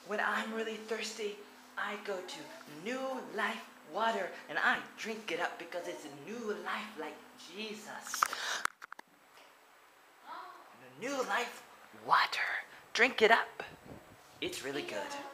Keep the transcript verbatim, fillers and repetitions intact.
when I'm really thirsty, I go to New Life Water and I drink it up because it's a new life like Jesus. New Life Water. Drink it up. It's really good.